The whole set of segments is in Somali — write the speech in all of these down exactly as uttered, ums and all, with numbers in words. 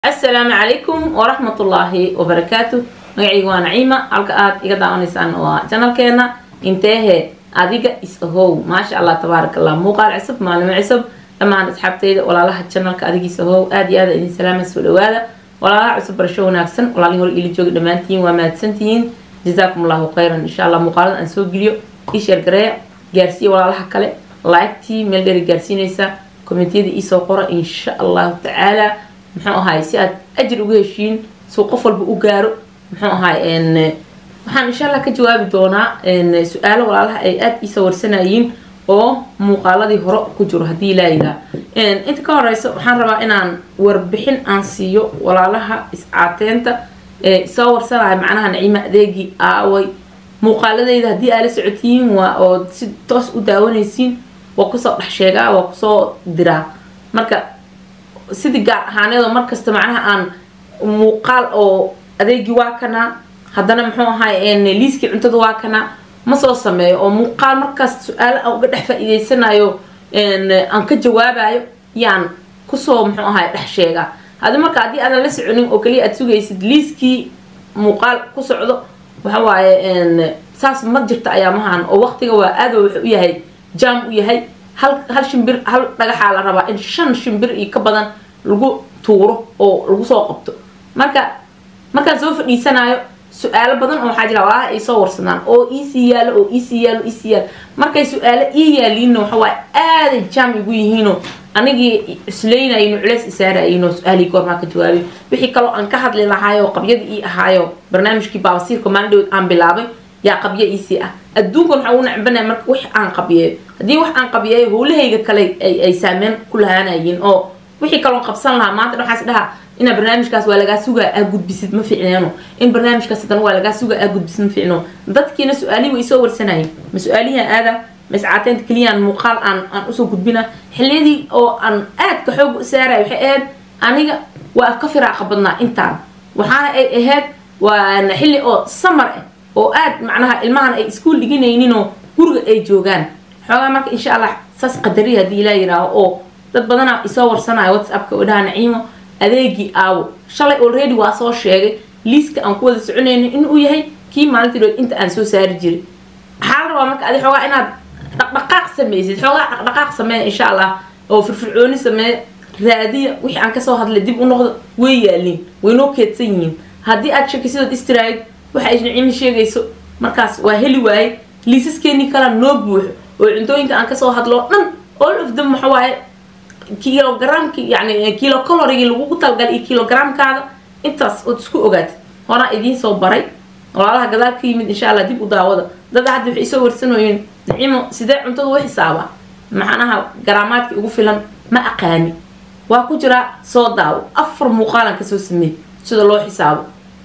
السلام عليكم ورحمة الله وبركاته. magacaygu waa Naciima halka aad iga daawanaysaan waa channelkeena intehe adiga isahow maasha Allah tabarakallah muuqaal cusub maalmo cusub dhamaan asxaabteyda walaalaha channelka adiga isahow aad iyo aad idin salaam soo dhawaada walaalaha cusub barasho wanaagsan walaalihi hor ila jooga dhamaantiin waa mahadsantihiin jazakumullahu khayran insha Allah muuqaalada aan soo geliyo ii share gareeya gaarsiiyo walaalaha kale like tii meel dheer gaarsiinaysa commentiyada ii soo qora insha Allah ta'ala muxuu ahaay si aad ajir uga heshiin soo qof walba u gaaro muxuu ahaay in waxaan insha Allah ka jawaabi doonaa in su'aalo walaalaha ay aad ii soo warsanayeen oo muuqaaladii hore ku jiro hadii la yiraahdo in inta ka horeyso waxaan rabaa inaan warbixin aan siiyo walaalaha iscaateenta ee soo warsanay macnaha Naciima adeegi aaway muuqaaladeyda hadii aad la socotiin waa oo si toos u daawanaysiin waa ku soo dhax sheegaa waa ku soo diraa marka sidii gaar ahaaneedo markasta macnaha aan muuqaal oo adeegi waa kana haddana muxuu ahaay in liiski cuntada waa kana ma soo sameeyo oo muuqaal markaas su'aal aan uga dhex faa'iideysanayo in aan ka jawaabayo yaan ku soo muxuu ahaay dhex sheega hada marka hadii aad la soconin oo kaliya aad sugaysid liiski muuqaal ku socdo waxa waaye in saas ma jirta ayaamahan oo waqtiga waa aad wuxuu u yahay jam u yahay hal hal shimbir hal dhagaxa la rabaa in shan shimbir iyo ka badan lagu tuuro oo lagu soo qabto marka marka soo fadhiisanayo su'aalo badan oo waxa jira waa ay soo warsadaan oo easy yaalo oo easy yaalo easy yaalo markay su'aalo ii yaaliin waxa waa aad jam igu yihiino anigi isleeynaayeen culeys isaarayeen su'aali goorma ka jawaabi wixii kale aan ka hadli lahaay oo qabyad ii ahaayo barnaamijkii baabasiirka maandhow aan bilaabay yaa qabya easy ah adduunkan waxa uu nacbanaa marka wax aan qabiyeeyo hadii wax aan qabiyeeyo howlahayga kale ay ay saameyn ku lahaanayeen oo wixii kale oo qabsan lahaa maanta waxaas dhaha ina barnaamijkaas waa laga sugaa aad gudbisid ma fiicneeno in barnaamijkaas tan waa laga sugaa aad gudbisid ma fiicno dadkiina su'aalihi way soo warsanayeen ma su'aalihi aada mas'aateenta kaliyan muuqaal aan aan u soo gudbina xiliyadii oo aan aad ka xoog u saaray waxay aad aniga waa ka firaaqa badnaa intaan waxaana ay ahayd waa xilli oo summer ah oo aad macnaha ilmahan ay iskuul dhiganayeen oo guriga ay joogaan xogaa marka insha Allah saas qadari hadii la yiraahdo oo dad badan ay soo warsanay WhatsApp-ka oo dhaha Naciimo adeegi aaw shalay already waa soo sheegay liiska aan ku wada soconayno in uu yahay kii maalintii inta aan soo saari jiray xal raba marka adi xogaa inaad dhaqdhaqaaq sameeysid xogaa dhaqdhaqaaq sameey insha Allah oo firfircooni sameey raadiya wixii aan ka soo hadlay dib u noqdo way yaalin way noo keedsan yihiin hadii aad shakisid istiraad waxa ay Naciimo sheegayso markaas waa heli waay liisaskeeni kala noo buux oo cuntooyinka aan ka soo hadlo dhan all of them waxa waaye kilogram يعني كيلو كالوري lagu talgal iyo kilogram kaada intaas oo isku ogaad hora idin soo baray walaalaha gadaal ka yimid insha Allah dib u daawada dad hadda waxay soo warsanooyin Naciimo sidee cuntada u xisaaba macnaha garaamaadka ugu filan ma aqaani waa ku jira soo daaw afar muuqaalan ka soo sameey sida loo xisaabo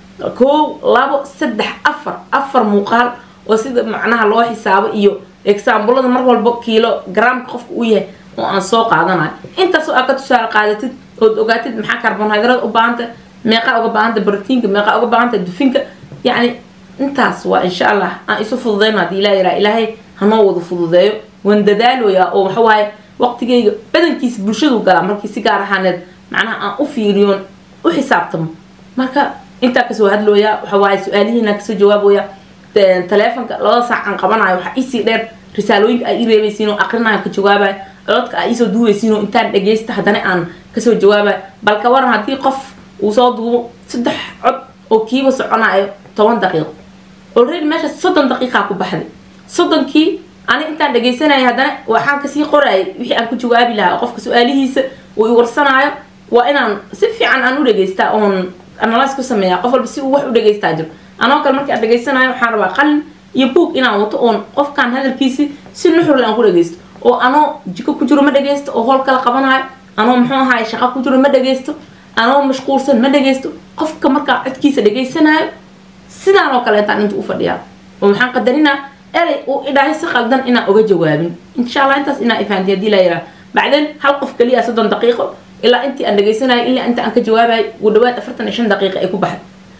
koow labo saddex afar afar muuqaal oo sida macnaha loo xisaabo iyo example-da mar walba kilogram qofku u yahay oo aan soo qaadanayo inta soo aad ka tusaale qaadatid oo ogaatid maxaa karbohaydraad u baahanta meeqa uga baahanta borotiinka meeqa uga baahanta dufinka yani intaas waa insha Allah aan isu fududeyno hadii ilaahay ila ilaahay hanoo wada fududeeyo wan dadaalooya oo waxa waaye waqtigeyga badankiisa bulshadu gala markii si gaar ahaaneed macnaha aan u fiiriyo u xisaabtamo marka inta ka soo hadlooya waxa waaye su'aalihiina ka soo jawaaboya telefoonka laba saac aan qabanayo waxa isi dheer risaalooyinka ay reebaysiin oo aqrinayo ka jawaabayo codka ay soo duwaysiin oo intaan dhageysta hadana aan ka soo jawaabay balka waran hadii qof uu soo duubo saddex cod oo kiiba soconayo toban daqiiqo already meesha soddon daqiiqo ku baxday soddon kii ani intaan dhageysanayo hadana waxaan ka sii qoray wixii aan ku jawaabi lahaa qofka su'aalihiisa uu i warsanayo waa inaan si fiican aan u dhageystaa oon analysis ku sameeyaa qof walba si uu wax u dhageystaa jiro anoo kale markii aan dhageysanayo waxaan rabaa qalin iyo book inaan wato oon qofkan hadalkiisa si nuxur leh aan ku dhageysto oo ano jiko ku jiro ma dhageysto oo hol kala qabanayo ano muxuu ahaay shaqo ku jiro ma dhageysto ano mashquulsan ma dhageysto qofka marka codkiisa dhageysanayo sidaan oo kale inta inta u fadhiyaa oo waxaan qadarina eray oo ilaahay si qaldan inaan uga jawaabin insha Allah intaas inaa ifaantiyo hadii la yiraahdo bacdeen hal qof kaliya soddon daqiiqo ilaa intii aan dhageysanayo ilaa inta aan ka jawaabay ugu dhawaad afartan iyo shan daqiiqo ay ku baxay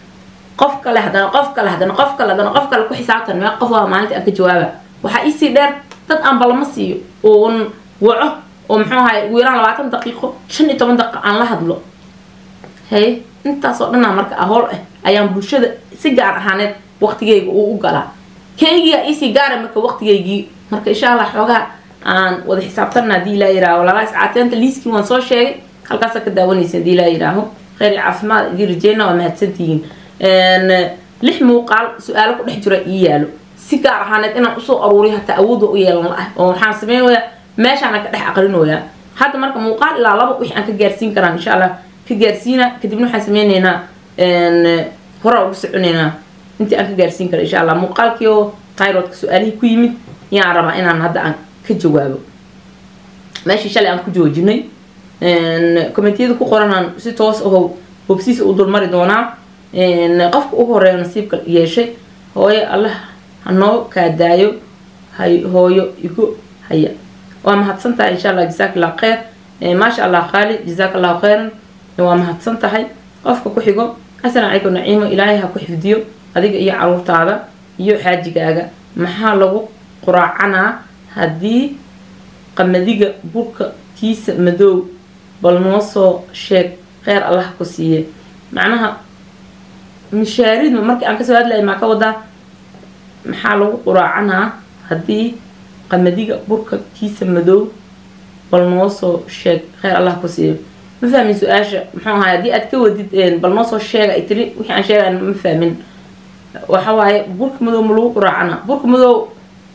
qof kale hadana qof kale hadana qof kale hadana qof kale ku xisaabtan ma qof waa maalintii aan ka jawaaba waxa isi dheer dad aan balama siiyo oo waco oo muxuu ahaay ugu yaraan labaatan daqiiqo shan iyo toban daqiiqo aan la hadlo هي انت صدنا مرك أهول أيام بلشة سجار حانت وقت جاي وقلا كيجي إيسي جار مرك وقت جاي مرك إن شاء الله حوجا عن وده حسابتنا دي لا يراه ولا راس عتين تليسكي وانصار شيء خلقاسة كداوني سدي لا يراهم خير عفما دي رجينا وما تسنتين إن لح موقع سؤالك نحجر إياله سجار حانت أنا أصو أروري حتى أودو إياه وحاسبين ويا ماشي أنا كده أقرن ويا هذا مرك موقع لا لا بقى إحنا كجارسين كران إن شاء الله كجارسينا كتبنا حاسبين هنا إن هراء وسعنينا أنت أنك جارسين كران إن شاء الله موقع كيو تايروت سؤالي كويمت يعرف أنا هذا عن كجوابه ماشي شلي عن كجوجني إن كومنتيد كقرنا ستوس أو وبسيس أدور مرة دونا إن قفك أهور نصيب يا شيء هو الله هنو كدايو هاي هو يكو هيا وما هتصنت إن شاء الله جزاك الله خير ما شاء الله خالي جزاك الله خيرا وما هتصنت هاي قفك كحيجو السلام عليكم نعيمة إلهي هكو حفديو هذيك هي عروض هذا يو حاجة جاجا محله قراعنا هدي قمديجة بوك كيس مدو بالنصو شيك غير الله كسيه معناها مشاريد من مركي أنك سواد لي ما كودا محله قراعنا هدي قمديجة بوك كيس مدو بالنصو شيك غير الله كسيه ما فاهمين سؤال محوها هدي أتكودي بالنصو شيك إتري وحنا شيء أنا ما فاهمين وحواي بوك مدو ملو قراعنا بوك مدو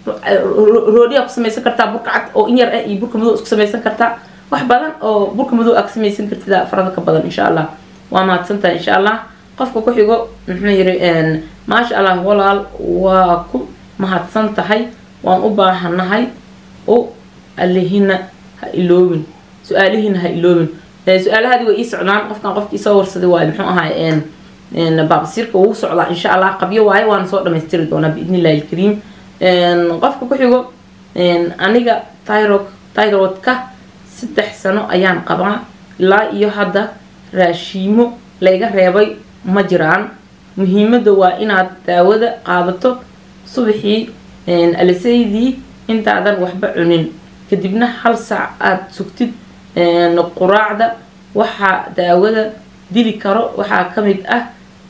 رودي أقسم سكرتا بركعت أو إنير أي برك مدو أقسم سكرتا وحبلا أو برك مدو أقسم سكرتا فرضك بدل إن شاء الله وما تسنت إن شاء الله قفك كحيجو نحن يرين ما شاء الله ولا وكم ما هتسنت هاي وأن أبا هنهاي أو اللي هنا هيلومن سؤالي هنا هيلومن سؤال هذا وإيس عنان قفك قفك يصور سدوا محوها هاي إن إن باب سيرك ووسع إن شاء الله قبيه وهاي وأنا صور مسترد وأنا بإذن الله الكريم إن قفك كحيجو إن أنيجا تايروك تايروت كه ست سنة أيام قبل لا يهدا راشيمو لقى ريبي مجران مهمة دواء إن التعود قابته صبحي إن السيدي أنت عذر وحبة عنين كدبنا حل ساعات سكتت إن القراع ده وح تعود ديلي كرو وح كمد أه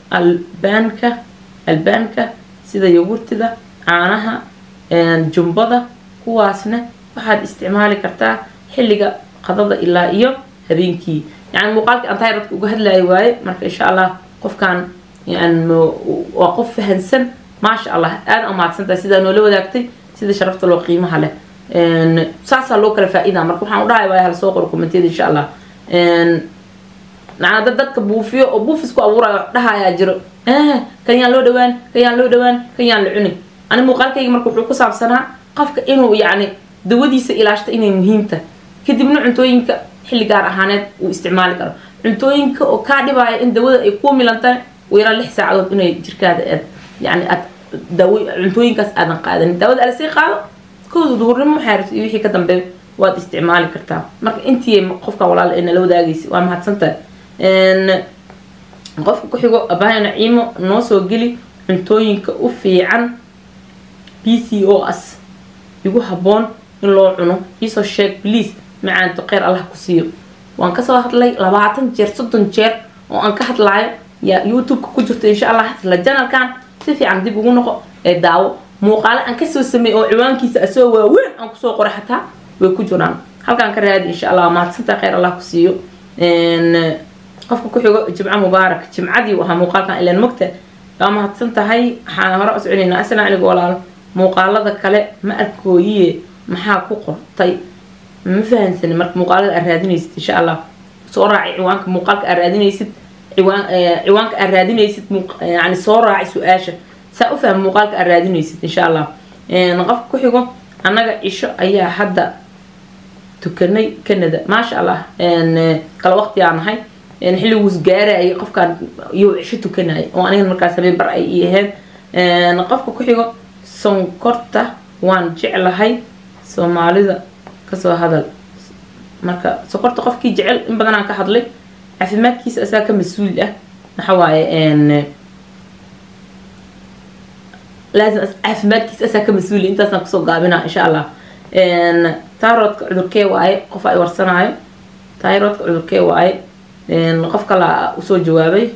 البانكة البانكة سيدا يوجرت ده عنها جنبضة كواسنة واحد استعمالي كرتا حلقة قضاء إلا إيو هبينكي يعني مقالك أن تايرتك وقهد لا يواي مرك إن شاء الله قف كان يعني وقف هنسن ما شاء الله أنا أمات سنتا سيدا نولو ذاكتي سيدا شرفت له قيمة هله إن ساسا لوكال فائدة مرك وحنا وراي واي هالسوق الكومنتيد إن شاء الله إن نعم ددك بوفيو أو بوفسكو أورا ده يا جرو آه كيان لو دوان كيان لو دوان كيان لعني أنا مقالك يجي مرك وحكو صعب سنة قفك إنه يعني دوديس إلاشت إنه مهمته كدبنا عنتوينك حل جار أهانات واستعمال كره عنتوينك وكادي باي إن دوده يكون ملانتان ويرى لحسة عدد إنه يجركاد يعني أت دوي عنتوينك أذن قادن دود على سيق هذا كود دور محارس يحكي كدم به وقت استعمال كرتا مرك أنتي قفك ولا لأن لو داقيس وما هتسنت إن قفك كحيجو أباها نعيمه نوصو جلي عنتوينك وفي عن بي سي أو إس يقول حبون إن لو عنو يسوي شيك بليز مع أن تقير الله كسير وأن كسر هاد لي لبعتن جير صدن جير وأن كحت لاي يا يوتيوب كجرت إن شاء الله لجنا كان سيفي عندي بقولنا داو مقال أن كسر سمي أو عوان كيس أسوى وين أن كسر قرحتها وكجران هل كان كرهاد إن شاء الله ما تسنت خير الله كسير إن قفك كحيو جمعة مبارك جمعة دي وها مقال كان إلى المكتب لما هتسنت هاي حرأس علينا أسنا على قولال مقالة كله ما أركويه محاكو قرطي ما فهمتني مرك مقالة أرادينيست إن شاء الله صورة عوانك مقالك أرادينيست عوان عوانك أرادينيست مق يعني صورة سؤاشة سأفهم مقالك أرادينيست إن شاء الله نقف كحيكم أنا إيش أي حد تكني كندا ما شاء الله إن كل وقت يعني هاي إن حلو وسجارة أي قف كان يوعش تكني وأنا المركز سبب برأي إيهاب نقف كحيكم sonkorta waan jeclahay Soomaalida kasoo hadal marka sonkorta qofkii jecel in badan aan ka hadlay caafimaadkiisa asaa ka mas'uul ah waxa waaye een لازم caafimaadkiisa asaa ka mas'uul intaas aan kusoo gaabina insha Allah een thyroid cudurkee waaye qof ay warsanaayo thyroid cudurkee waaye qof kala u soo jawaabay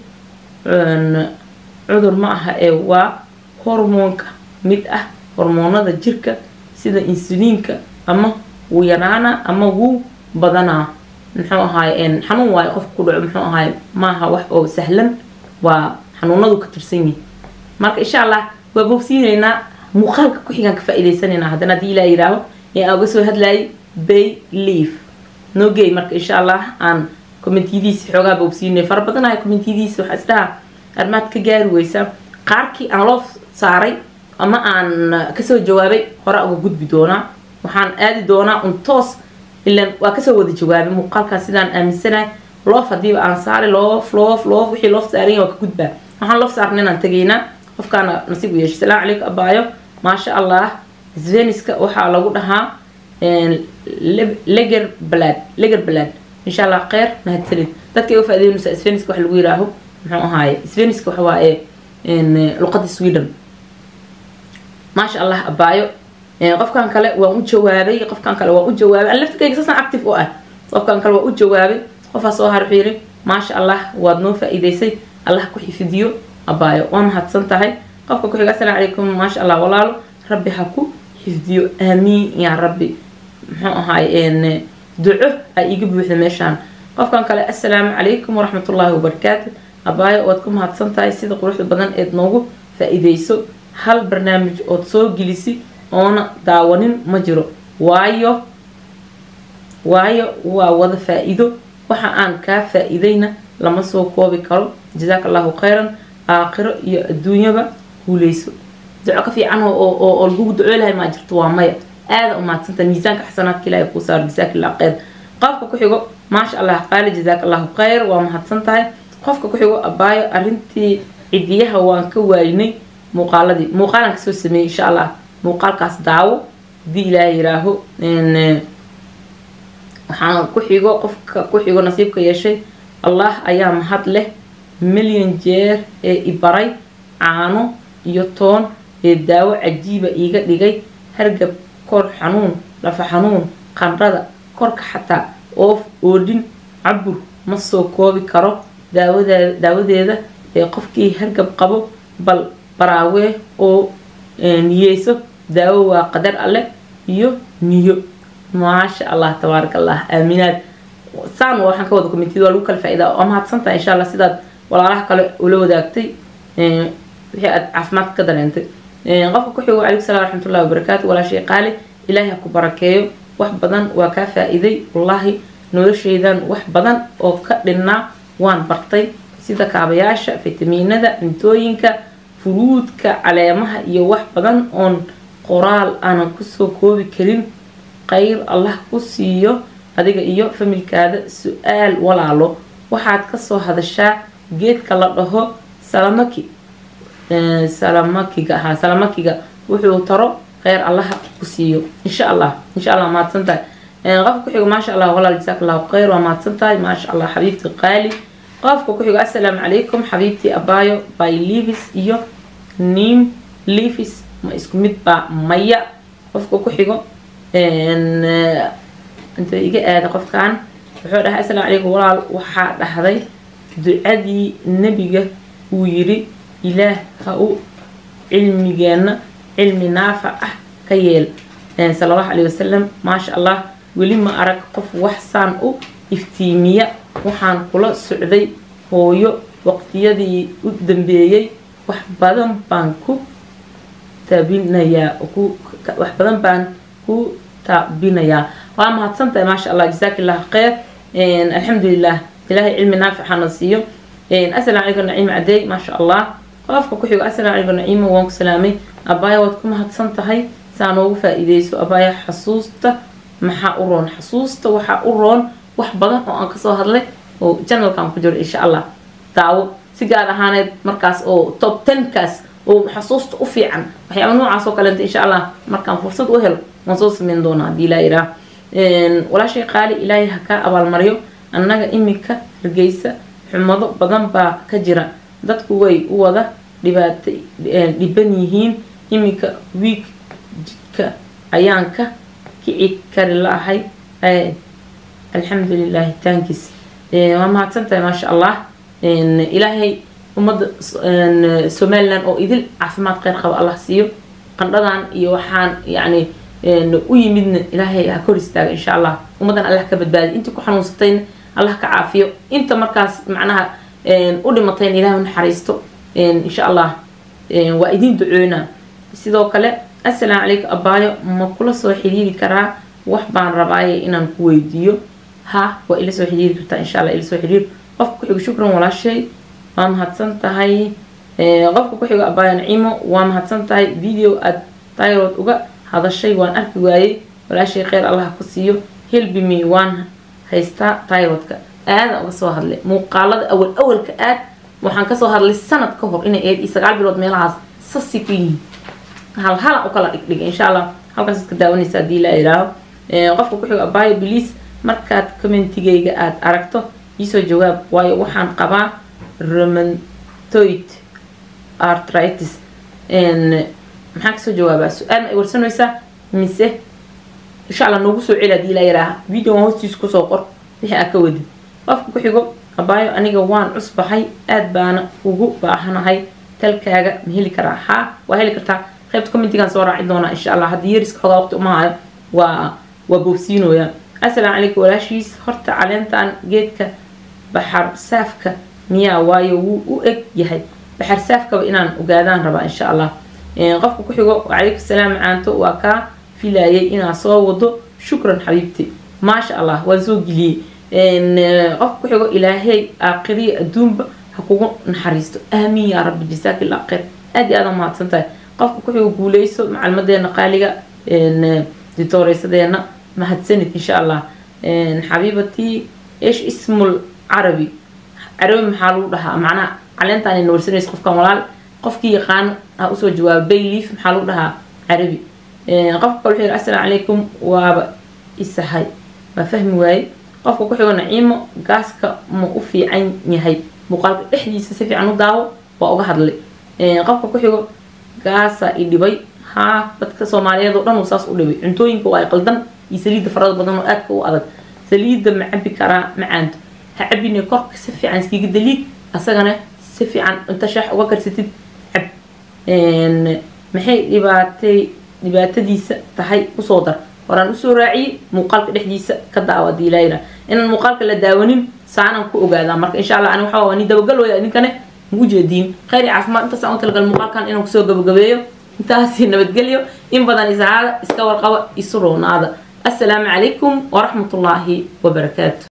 cudur ma aha ee waa hormoonka mid ah hormoonada jirka sida insuliinka ama wuu yaraana ama wuu badanaa muxuu ahaay xanuun waayo qof ku dhaco muxuu ahaay maaha wax oo sahlan waa xanuunadu ka tirsan yihiin marka insha allah waa bogsiinaynaa muuqaalka ku xigaan ka faa'iideysanaynaa haddana haddii ilaa yidhaaho ee aan uga soo hadlayay bay leaf noogey marka insha allah aan commentiyadiisi xoogaa bogsiinay fara badanahay commentiyadiisi waxaa isdhaha armaad ka gaari weysa qaarkii aan loo saaray ama aan kasoo jawaabay hore uga gudbi doonaa waxaan aadi doonaa un toos ilaan waa kasoo wada jawaabay muuqaalkaas sidaan aaminsanahay loof hadiiba aan saari loof loof loof wixii loof saaran waa ka gudbaa waxaan loof saarna inaan tegaynaa qofkaana nasiib u yeeshay salaamu calaykum abaayo maasha allah sveniska waxaa lagu dhahaa leger balad leger balad insha allah kheyr mahadsanid dadka uga faa'iideynaysa sveniska wax lagu yiraaho muxuu ahaaye sveniska waxa waaye luqada sweden maasha allah abaayo qofkan kale waan u jawaabay qofkan kale waan u jawaabay aan laftigayga sasan active u ah qofkan kale waan u jawaabay qofaa soo har wuxuu yiri maasha allah waad noo faa'iideysay allah ku xifidiyo abaayo waa mahadsan tahay qofka ku xiga assalaamu calaykum maasha allah walaalo rabbi ha ku xifdiyo aamiin yaa rabbi muxuu ahaay duco ay iga buuxda meeshaan qofkan kale assalaamu calaykum waraxmatullaahi wabarakaatu abaayo waad ku mahadsan tahay sida quruxda badan eed noogu faa'iideyso hal barnaamij ood soo gelisi oona daawanin ma jiro waayo waayo waa wada faa'iido waxa aan kaa faa'iideyna lama soo koobi karo jazaaka allahu khayran aakhiro iyo adduunyaba guuleyso duco ka fiican oo oo lagu duco lahay ma jirto waa maya aada u mahadsantahay miisaanka xasanaadka ilaahay kuu saaro jazaaka allah khayr qofka ku xigo maasha allah qaali jazaaka allahu khayr waa mahadsan tahay qofka ku xigo abaayo arrintii cidiyaha waan ka waaynay muuqaaladii muuqaalan kasoo sameeyey insha allah muuqaalkaas daawo hadii ilaahay yiraaho waxaan ku xigo qofka ku xigo nasiibka yeeshay allah ayaa mahad leh milyan jeer ee ibaray caano iyo toon ee daawo cajiiba iiga dhigay hargab kor xanuun lafa xanuun qandhada korka xataa oof oodhin cabur ma soo koobi karo daawadeeda daawadeeda ee qofkii hargab qabo bal baraawee oo niyeyso daawo waa qadar alle iyo niyo maasha allah tabaaraka allah aaminaad saan waxaan ka wada commentiyada waa lagu kala faa'iidaa oo mahadsantahay insha allah sidaad walaalaha kale ula wadaagtay wixii aad caafimaad ka dareentay qofka ku xigo calaykum salaam waraxmatullahi wabarakaatu walaashay qaali ilaahay ha ku barakeeyo wax badan waa kaa faa'iiday wallaahi noloshaydan wax badan oo ka dhinnaa waan bartay sida kaabayaasha fitamiinada cuntooyinka furuudka caleemaha iyo wax badan oon qoraal aanan kusoo koobi karin khayr allah ku siiyo adiga iyo familkaada su-aal walaalo waxaad kasoo hadashaa geedka la dhaho salamaki salamakiga ahaa salamakiga wuxuu taro khayr allaha ku siiyo insha allah insha allah mahadsan tahay qofka ku xigo maasha allah walaal jazaaka allahu khayr waa mahadsan tahay maasha allah xabiibti qaali qofka ku xigo assalaamu calaykum xabiibti abaayo by leavis iyo nim leavis ma isku mid baa maya qofka ku xigo inta iga aada qofkan wuxuu dhahay assalaamu calaykum walaal waxaa dhahday ducadii nebiga uu yiri ilaah ha u cilmigeena cilmi naafac ah ka yeel sallallahu alayhi wasallam maasha allah weli ma arag qof wax saan u iftiimiya waxaan kula socday hooyo waqtiyadii u dambeeyay wax badan baan ku taabinayaa ku wax badan baan ku taabinayaa waa mahadsantahay maasha allah jazakallahu khayr alxamdulillah ilaahay cilmi naafic hana siiyo assalaamu calaykum naciim cadeey maasha allah qofka ku xigo assalaamu calaykum naciimo waan ku salaamay abaayo waad ku mahadsan tahay saa noogu faa'iideyso abaayo xasuusta maxaa u roon xasuusta waxaa u roon wax badan oo aan kasoo hadlay oo channelkan ku jiro insha allah daawo si gaar ahaaneed markaas oo top ten kaas oo xasuusta u fiican waxyaaba noocaas oo kaleenta insha allah markaan fursad u helo waan soo sameyn doonaa haddii ilaa iraa walaashay qaali ilaahay ha kaa abaalmariyo annaga iminka hargeysa xumado badan baa ka jira dadku way u wada dhibaatay dhiban yihiin iminka wiig jidka ayaan ka kici kari lahay alxamdulilah taankiis waa mahadsantahay maasha allah ilaahay ummadda somaliland oo idil caafimaad kheyr qaba allah siiyo qandhadan iyo waxaan yacni u yimidna ilaahay ha kor istaaga insha allah ummaddan allah ka badbaadiy intii ku xanuunsatayna allah ka caafiyo inta markaas macnaha u dhimatayna ilaahay u naxariisto insha allah waa idin duceynaa sidoo kale assalaamu calaykum abaayo ma kula soo xiriiri karaa wax baan rabaaye inaan ku weydiiyo ha waa ila soo xiriiri kartaa insha allah ila soo xiriir qofka ku xigo shukran walaashay waa mahadsan tahay qofka ku xigo abaayo naciimo waa mahadsan tahay video aad tayrood uga hadashay waan arki waayey walaashay kheyr allah ku siiyo helbi me waan haystaa tayroodka aada uga soo hadlay muuqaalada awal awalka aad waxaan kasoo hadlay sanad ka hor inay eed iyo sagaal bilood meelahaas sasi ku yihiin hal hala u kala dhigdhigay insha allah halkaas iska daawanaysa haddii la ilaaho qofka ku xigo abaayo please markaad commentigayga aad aragto iisoo jawaab waayo waxaan qabaa rheumatoid arthritis maxaan kasoo jawaabaa su-aal ma ay warsanaysaa mise insha allah noogu soo celi haddii la yiraaha video aan hoostiisa kusoo qor wixii aad ka wadid qofka ku xigo abaayo aniga waan cusbahay aad baana ugu baahanahay talkaaga ma heli karaa haa waa heli kartaa qaybta commentigan soo raaci doonaa insha allah haddii yariska xoogaa waqti uma hayo waa waa boobsiinooyaa assalaamu calaykum walaashiis horta caleentan geedka baxar saafka miyaa waayo wuu u eg yahay baxar saafkaba inaan ogaadaan rabaa insha allah qofka ku xigo wacalaykum salaam macaanto waa kaa filayay inaa soo wado shukran xabiibti maasha allah waan soo geliyey qofka ku xigo ilaahay aakhiriya adduunba ha kugu naxariisto aamiin yaa rabbi jasaaki allah khayr aad iyo aad aan mahadsan tahay qofka ku xigo guuleyso macalmadeena qaaliga ditooreysadeena mahadsanid insha allah xabiibatii ايش اسم العربي عربي محل وضحى معناه علنت أن نورسني قف كمال قف كي يقان أوسو جواب بيليف محل وضحى عربي قف كل حير السلام عليكم وإسحاي ما فهم واي قف كل حير نعيم قاسك مؤفي عين نهاي مقال إحدي سفي عنو داو وأوجه لي قف كل حير قاسا اللي بي ها بتكسر ماليه ضرنا وصاص اللي بي عنتوين كواي قلدن يسليد فراد بدن وأك وأذد سليد معبي كرا معانت هعبيني كرك سفي عن سكيك دليل أسجنه سفي عن أنت شاح وكر ستد عب إن محي لباتي لباتي ديس تحي وصادر وران وسراعي مقالك الحديث كدعوة دي ليلة إن المقالك اللي داونين ساعنا كو جادا مرك إن شاء الله أنا وحواني ده وقالوا يعني كان موجودين خير عفما أنت ساعة تلقى المقال كان إنه كسوق بجبيه أنت هسينا بتقليه إن بدن إذا هذا إسكور قوى يسرون هذا السلام عليكم ورحمة الله وبركاته.